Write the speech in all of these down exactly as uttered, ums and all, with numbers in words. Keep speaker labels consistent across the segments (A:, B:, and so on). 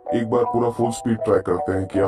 A: एक बार पूरा full speed try करते हैं क्या?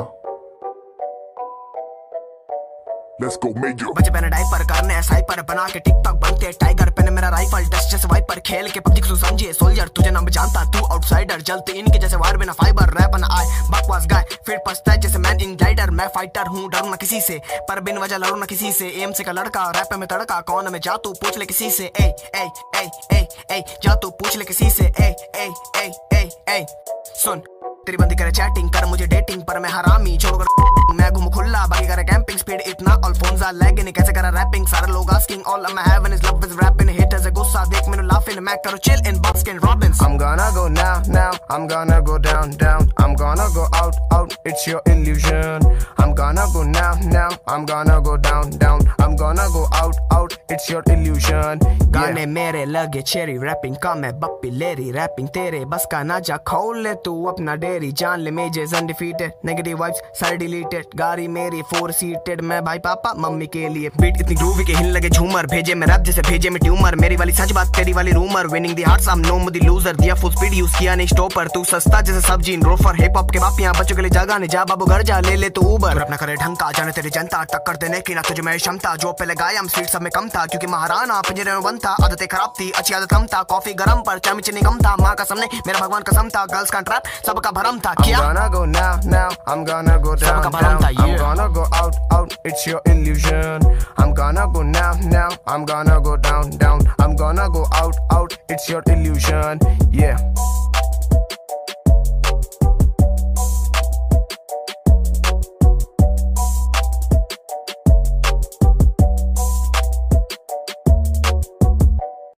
A: Let's go major।
B: बच्चे पहने डाइपर करने हैं साइपर बना के टिकटॉक बनते टाइगर पहने मेरा राइफल डस्ट जैसे वाइपर खेल के पब्लिक तू समझिए सोल्जर तुझे ना जानता तू आउटसाइडर जलते इनके जैसे वार बिना फाइबर रैप ना आए बकवास गाय फिर पछता है जैसे मैन इन ग्लाइडर मैं फाइटर हूँ डरू ना किसी से पर बिन वजह लड़ू ना किसी से एम से का लड़का रैप में तड़का कौन में जा तू पूछ ले किसी से ए ए ए ए ए जा तू पूछ ले किसी से ए ए ए ए ए सुन तेरी बंदी करे चैटिंग कर मुझे डेटिंग पर मैं हरामी छोड़ कर मैं घूम खुला बाकी करे कैंपिंग स्पीड इतना अल्फोंसा लैगिंग कैसे करा रैपिंग सारे लोग asking all I have is love with rapping hitters है गुस्सा देख मैंने लाफिंग मैं करो chill in Baskin Robbins I'm gonna go now now I'm gonna go down down I'm gonna go out out it's your illusion I'm gonna go now now I'm gonna go down down I'm gonna go out out it's your illusion गाने मेरे लगे cherry wrapping का मैं बप्पी लेरी wrapping तेरे बस का ना जा खोल ले तू अपना डेरी जान ले मेजेस अनडिफीटेड नेगेटिव वाइब्स सारे डिलीटेड गाड़ी मेरी फोर सीटेड मैं भाई पापा मम्मी के लिए बीट इतनी ग्रूवी के हिल लगे झूमर भेजे मैं रैप जैसे भेजे मैं ट्यूमर मेरी वाली सच बात तेरी वाली rumour winning the hearts I am no the loser दिया फुल स्पीड यूज किया नहीं स्टॉपर तू सस्ता जैसे सब्जी इन रोफर हिप हॉप के बाप यहाँ बच्चों के लिए जगह नहीं जा बाबू घर जा ले ले तू ऊबर अपना करे ढंग का जाने तेरी जनता टक्कर देने की ना तुझे मैं क्षमता जो पहले गाया हम स्ट्रीट सब में कम था क्योंकि महाराणा पिंजरे में बंद था आदतें खराब थी अच्छी आदत कम था कॉफी गरम पर चाय में चीनी कम था माँ का सामने मेरा भगवान कसम था गर्ल्स का ट्रैप सबका भरम था क्या I'm gonna go now now I'm gonna go down down I'm gonna go out out it's your illusion I'm gonna go now now I'm gonna go down down I'm gonna go out out it's your illusion yeah